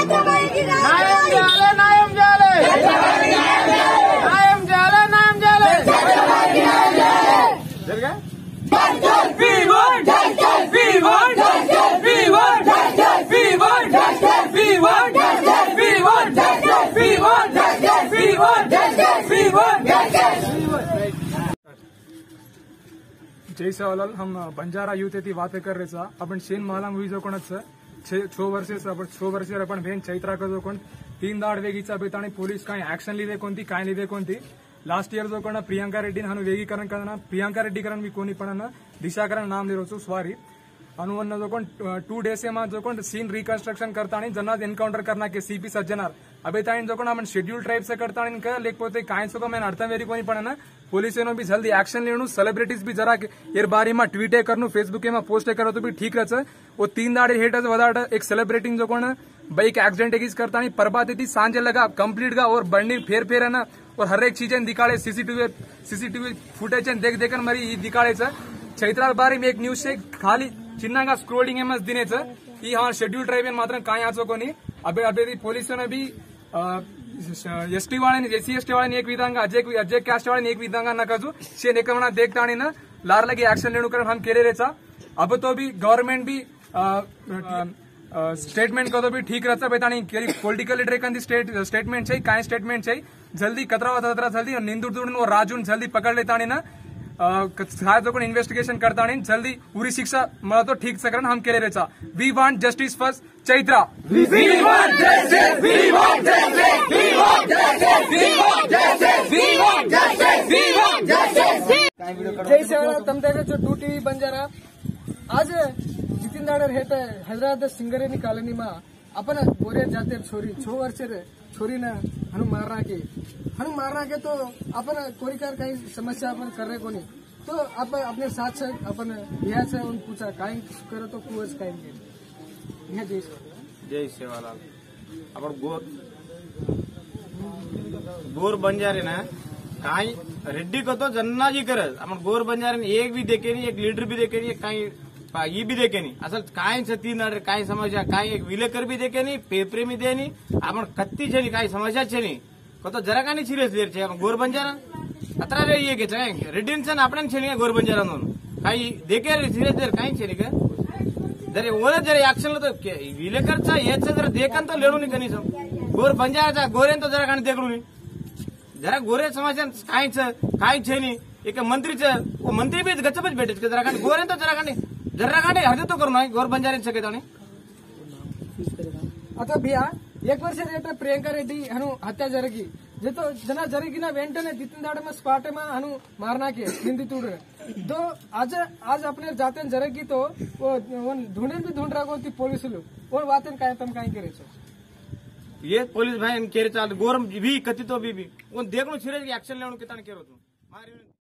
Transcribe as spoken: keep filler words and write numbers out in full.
న్యాయం చేయాలి న్యాయం చేయాలి న్యాయం చేయాలి న్యాయం చేయాలి జరిగా We want justice. We want justice. We want justice. We want justice. We want justice. We want justice. We want justice. We want justice. We want justice. जय सेवालाल, हम बंजारा यूथ येथे बात कर रहे सर. आपण शेन माला मूवी जो कोण sir छो वर्षे आपण छो वर्षे आपण वेन चैत्रा जो कोण तीन दाड वेगीचा बेताणी पोलीस काही ऍक्शन लिदे कोणती काय लिदे कोणती लास्ट इयर जो कोण प्रियंका रेड्डी हानु वेगीकरण करना प्रियंका रेड्डी करण भी कोणी पण दिशाकरण नाम लिरो छु स्वारी अनुवन्न जो कोण टू डेज में जो कोण सीन रिकन्स्ट्रक्शन करता जना एनकाउंटर करना के सीपी सज्जनार अबे ताणी जो कोण आपण शेड्यूल ट्राइब से करता लेकिन काय सो मैं अर्थम वेरी कोणी पण पुलिस भी जल्दी एक्शन लेनु सेलिब्रिटीज भी जरा एर बारी में ट्वीट करनु फेसबुक में पोस्ट करो तो भी ठीक रहे वो तीन दाड़े हेट वदाट एक सेलिब्रिटी जो कोण बाइक एक्सीडेंट एकीज करता परबाती थी सांजे लगा कंप्लीट गा और बंडी फेर फेर है ना और हर एक चीजें दिखाड़े सीसीटीवी सीसीटीवी फुटेज देख देख मरी दिखाड़े चैत्राल बारी में एक न्यूज से खाली चिन्ह स्क्रोलिंग एम दिने हाँ शेड्यूल ट्राइब मात्र काय आचोकोनी अबे अबे पोलिस भी एसटी वाले एस सी एसटी वाले एक विधा अजय अजय कास्ट वाले एक विधा नकाजू शेन एक देखता ना लार लगे एक्शन लेनु कर हम केरे रेचा अब तो भी गवर्नमेंट भी स्टेटमेंट को तो भी ठीक रहता बेतानी पॉलिटिकल लीडर का स्टेट स्टेटमेंट चाहिए काय स्टेटमेंट चाहिए जल्दी कतरा वतरा जल्दी निंदू वो राजू जल्दी पकड़ लेता ना जो इन्वेस्टिगेशन करता जल्दी पूरी शिक्षा मला तो ठीक से करना हम केरे रेचा we want justice first Chaitra We want justice. We want justice. We want justice. We want justice. We want justice. We want justice. जय सेवालाल तमदार जो टू टीवी बंजारा आज जितिन दाडर हेट हैदराबाद सिंगरेनी कॉलोनी में अपन गोरे जाते छोरी छो वर्ष छोरी न हनु मारना के हनु मारना के तो अपन कोई कार कहीं समस्या अपन कर रहे को नहीं तो अब अपने साथ से अपन यहाँ से उन पूछा काई करो तो कुछ काई यहाँ जय जय सेवालाल अपन गोर गोर बंजारे ना काई रेड्डी को तो जन्ना जी करे अपन गोर बंजारे एक भी देखे नहीं एक लीडर भी देखे नहीं काई ये भी देखे नहीं असल काय तीन काय समस्या काय एक विलेकर भी देखे नहीं पेपर में दे नहीं आपण कत्ती छे काय समस्या छे नहीं को तो जरा का नहीं सीरियस लेर छे गोर बंजारा अतरा रे ये के छे रेड्डी सन आपण छे नहीं गोर बंजारा नो काय देखे सीरियस लेर काय छे नहीं का जरे ओला जरे एक्शन तो विलेकर चा याच जरा देखन तो लेणू नहीं कनी गोर बंजारा गोरेन तो जरा का नहीं देखलू नहीं जरा गोरे समस्या काय छे काय छे नहीं एक मंत्री छे वो मंत्री भी गचपच भेटे जरा का गोरेन तो जरा का नहीं जरा काटे हजे तो करू गोर बंजारे शक्यता आता भैया एक वर्ष रेट प्रियंका रेड्डी हनु हत्या जरगी जे तो जना जरगिना वेंटने तितिन दाड़ में स्पॉट में हनु मारना के निंदितुड तो आज आज अपने जाते जरगी तो वो ढूंढे भी ढूंढ रहा थी पुलिस और बातें काय तम काय करे ये पुलिस भाई केरे चाल गोर भी कति तो भी, भी। वो देखो सीरियस एक्शन लेनो कितना केरो तू